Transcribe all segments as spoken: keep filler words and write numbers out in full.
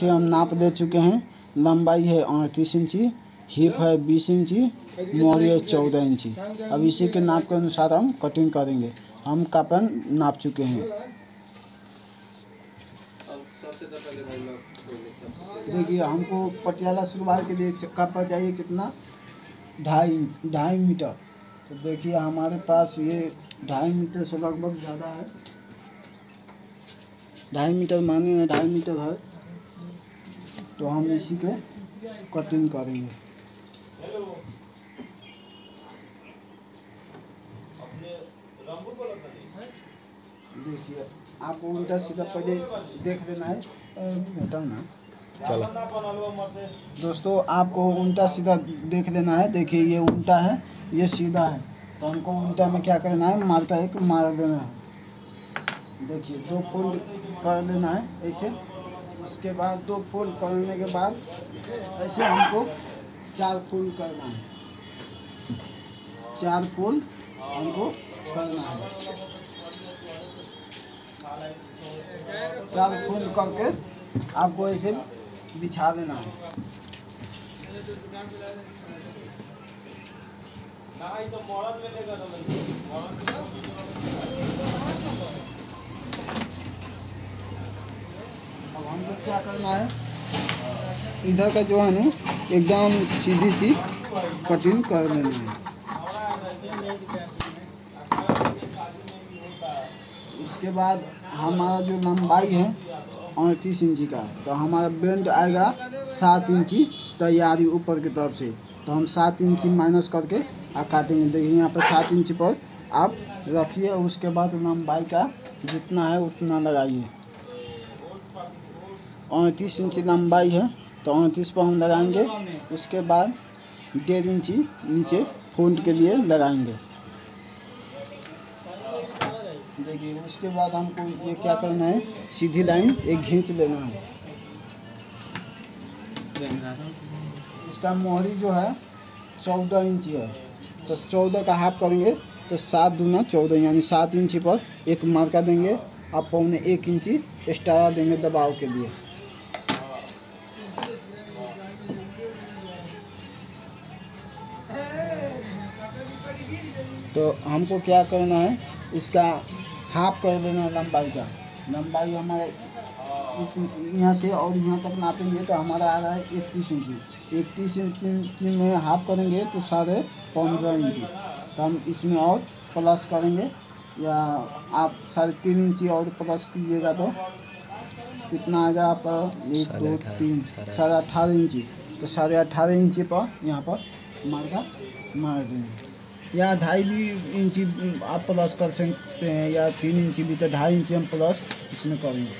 के हम नाप दे चुके हैं। लंबाई है अड़तीस इंची, हिप है बीस इंची, मोहरी है चौदह इंची। अब इसी के नाप के अनुसार हम कटिंग करेंगे। हम कापन नाप चुके हैं। देखिए हमको पटियाला सलवार के लिए कापा चाहिए कितना, ढाई इंच ढाई मीटर। तो देखिए हमारे पास ये ढाई मीटर से लगभग ज़्यादा है। ढाई मीटर माने में ढाई मीटर है, तो हम इसी के कटिंग करेंगे। देखिए आपको उल्टा सीधा पहले देख लेना है। हटाओ ना, चलो दोस्तों, आपको उल्टा सीधा देख लेना है। देखिए ये उल्टा है, ये सीधा है, तो हमको उल्टा में क्या करना है, मार्का एक मार देना है। देखिए दो फोल्ड कर लेना है ऐसे। उसके बाद दो फोल्ड करने के बाद ऐसे हमको चार फोल्ड करना है। चार फोल्ड हमको करना है। चार फोल्ड करके आपको ऐसे बिछा देना है। अब हमको क्या करना है, इधर का जो है ना एकदम सीधी सी कटिंग कर लेना है। उसके बाद हमारा जो लंबाई है अड़तीस इंची का है, तो हमारा बेल्ट आएगा सात इंची तैयारी ऊपर की तरफ से। तो हम सात इंची माइनस करके आ काटेंगे। देखिए यहाँ पर सात इंची पर आप रखिए। उसके बाद लंबाई का जितना है उतना लगाइए। अड़तीस इंची लंबाई है, तो अड़तीस पर हम लगाएंगे। उसके बाद डेढ़ इंची नीचे फोल्ड के लिए लगाएंगे। देखिए उसके बाद हमको ये क्या करना है, सीधी लाइन एक खींच लेना है। इसका मोहरी जो है चौदह इंची है, तो चौदह का हाफ करेंगे तो सात दूना चौदह, यानी सात इंची पर एक मार्का देंगे। आप पौने एक इंची एक्स्ट्रा देंगे दबाव के लिए। तो हमको क्या करना है, इसका हाफ कर देना है लंबाई का। लंबाई हमारे यहाँ से और यहाँ तक नापेंगे तो हमारा आ रहा है इकतीस इंची। इकतीस इंची में हाफ करेंगे तो साढ़े पंद्रह इंची। तो हम इसमें और प्लस करेंगे, या आप साढ़े तीन इंची और प्लस कीजिएगा तो कितना आएगा आपका, एक दो तीन साढ़े अठारह इंची। तो साढ़े अठारह इंची पर यहाँ पर मार्का मार देंगे। या ढाई भी इंची आप प्लस कर सकते हैं, या तीन इंची भी, तो ढाई इंची हम प्लस इसमें करेंगे।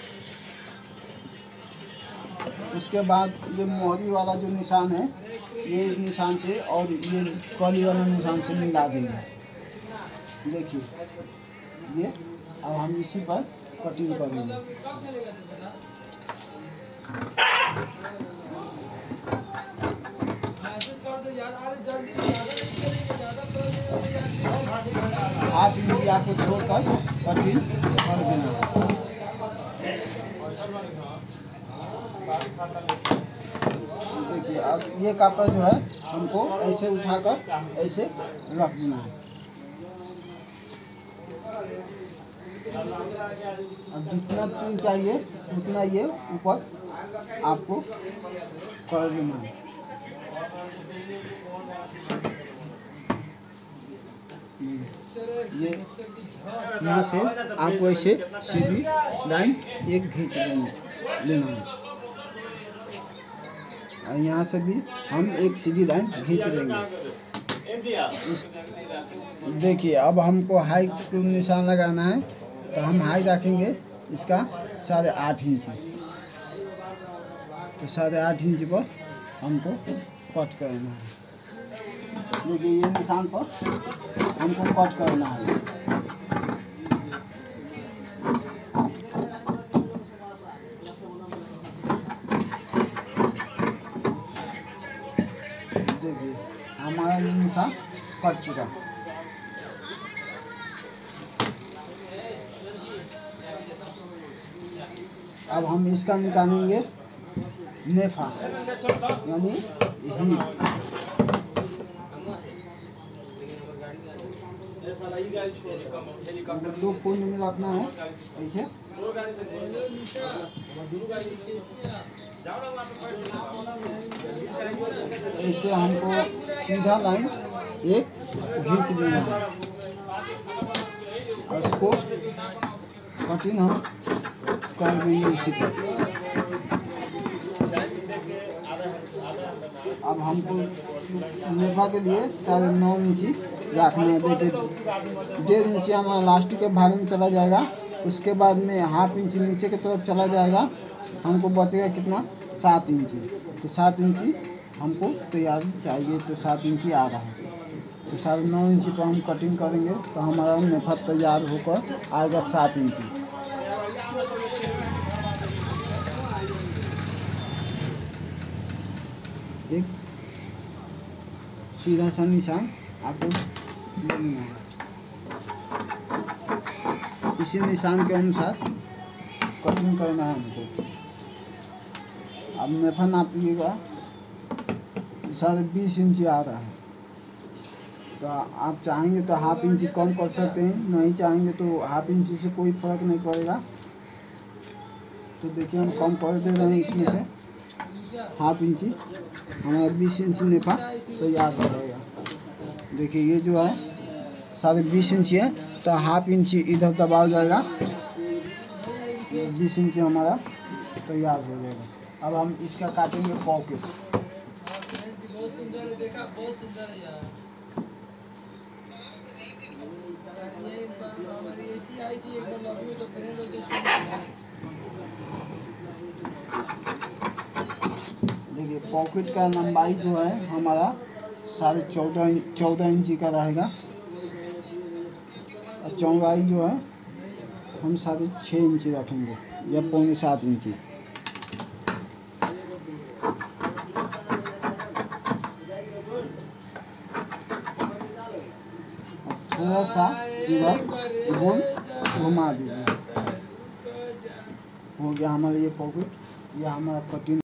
उसके बाद ये मोहरी वाला जो निशान है, ये निशान से और ये कली वाला निशान से मिला देंगे। देखिए ये अब हम इसी पर कटिंग करेंगे। हाफ इंची आपको छोड़कर कटिंग कर देना। देखिए अब ये कपड़ा जो है हमको ऐसे उठाकर ऐसे रख देना है। अब जितना चुन चाहिए उतना ये ऊपर आपको कर देना है। ये यहाँ से आपको ऐसे सीधी लाइन एक खींच लेना है, और यहाँ से भी हम एक सीधी लाइन खींच लेंगे। देखिए अब हमको हाइट को निशान लगाना है, तो हम हाइट रखेंगे इसका साढ़े आठ इंची। तो साढ़े आठ इंची पर हमको कट करना है। देखिए ये निशान पर हमको कट करना है। देखिए हमारा ये निशान कट चुका। अब हम इसका निकालेंगे नेफा यानी ही दो कोने में रखना है ऐसे। ऐसे हमको सीधा लाइन एक खींच देना है और इसको कटिंग हम कर देंगे उसी पर। अब हमको नेफा के लिए साढ़े नौ इंची रखना है। देखिए डेढ़ इंची हमारा लास्ट के भाग में चला जाएगा, उसके बाद में हाफ इंची नीचे की तरफ चला जाएगा, हमको बचेगा कितना सात इंची। तो सात इंची हमको तैयार चाहिए, तो सात इंची आ रहा है। तो साढ़े नौ इंची पर हम कटिंग करेंगे तो हमारा नेफा तैयार होकर आएगा सात इंची। एक सीधा सा निशान आपको लेना है, इसी निशान के अनुसार कटिंग करना है हमको। अब नेफा नापिएगा, साढ़े बीस इंची आ रहा है, तो आप चाहेंगे तो हाफ इंची कम कर सकते हैं, नहीं चाहेंगे तो हाफ इंची से कोई फर्क नहीं पड़ेगा। तो देखिए हम कम कर दे रहे हैं, इसमें से हाफ इंची हमारा बीस इंची नेफा तैयार हो जाएगा। देखिए ये जो है साढ़े बीस इंची है, तो हाफ इंची इधर दबा जाएगा, बीस इंची हमारा तैयार हो जाएगा। अब हम इसका काटेंगे पॉकेट। बहुत सुंदर है, देखा बहुत सुंदर है यार। ये हमारी ऐसी आई थी एक बार लव यू तो फ्रेंड हो गए। देखिए पॉकेट का लंबाई जो है हमारा साढ़े चौदह चौदह इंची का रहेगा, और चौड़ाई जो है हम साढ़े छः इंची रखेंगे या पौने सात इंची। थोड़ा सा इधर गोल घुमा दीजिए, हो गया हमारा ये पॉकेट। ये हमारा कटिंग